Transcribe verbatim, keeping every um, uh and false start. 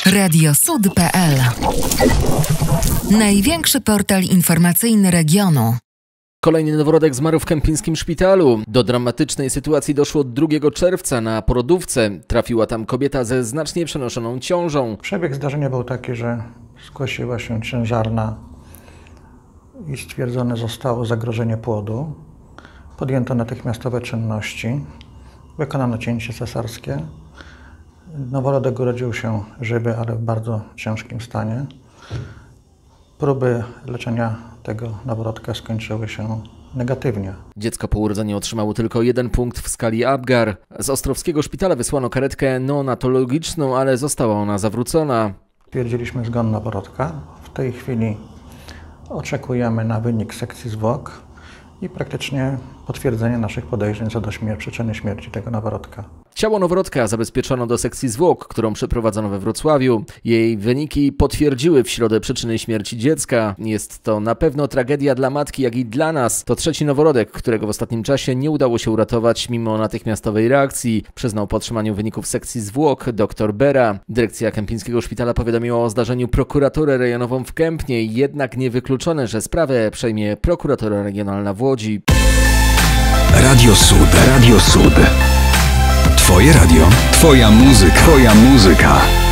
Radio Sud kropka pe el. Największy portal informacyjny regionu. Kolejny noworodek zmarł w kępińskim szpitalu. Do dramatycznej sytuacji doszło drugiego czerwca na porodówce. Trafiła tam kobieta ze znacznie przenoszoną ciążą. Przebieg zdarzenia był taki, że zgłosiła się ciężarna i stwierdzone zostało zagrożenie płodu. Podjęto natychmiastowe czynności. Wykonano cięcie cesarskie. Noworodek urodził się żywy, ale w bardzo ciężkim stanie. Próby leczenia tego noworodka skończyły się negatywnie. Dziecko po urodzeniu otrzymało tylko jeden punkt w skali Apgar. Z Ostrowskiego szpitala wysłano karetkę neonatologiczną, ale została ona zawrócona. Stwierdziliśmy zgon noworodka. W tej chwili oczekujemy na wynik sekcji zwłok i praktycznie potwierdzenie naszych podejrzeń co do śmier- przyczyny śmierci tego noworodka. Ciało noworodka zabezpieczono do sekcji zwłok, którą przeprowadzono we Wrocławiu. Jej wyniki potwierdziły w środę przyczyny śmierci dziecka. Jest to na pewno tragedia dla matki, jak i dla nas. To trzeci noworodek, którego w ostatnim czasie nie udało się uratować mimo natychmiastowej reakcji, przyznał po otrzymaniu wyników sekcji zwłok dr Bera. Dyrekcja Kępińskiego Szpitala powiadomiła o zdarzeniu prokuraturę rejonową w Kępnie, jednak niewykluczone, że sprawę przejmie prokuratura regionalna w Łodzi. Radio Sud, Radio Sud. Twoje radio, twoja muzyka, twoja muzyka.